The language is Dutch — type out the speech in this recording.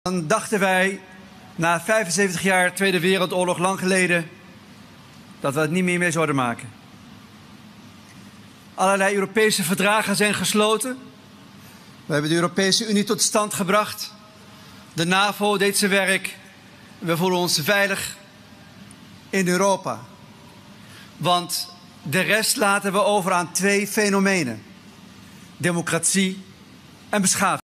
Dan dachten wij, na 75 jaar Tweede Wereldoorlog, lang geleden, dat we het niet meer mee zouden maken. Allerlei Europese verdragen zijn gesloten. We hebben de Europese Unie tot stand gebracht. De NAVO deed zijn werk. We voelen ons veilig in Europa. Want de rest laten we over aan twee fenomenen: democratie en beschaving.